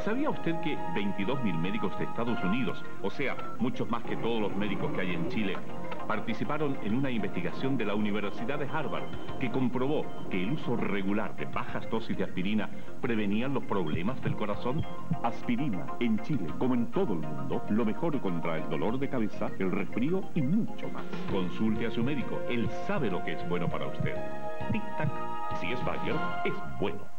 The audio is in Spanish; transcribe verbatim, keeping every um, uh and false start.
¿Sabía usted que veintidós mil médicos de Estados Unidos, o sea, muchos más que todos los médicos que hay en Chile, participaron en una investigación de la Universidad de Harvard que comprobó que el uso regular de bajas dosis de aspirina prevenían los problemas del corazón? Aspirina, en Chile, como en todo el mundo, lo mejor contra el dolor de cabeza, el resfrío y mucho más. Consulte a su médico, él sabe lo que es bueno para usted. Tic-tac, si es Bayer, es bueno.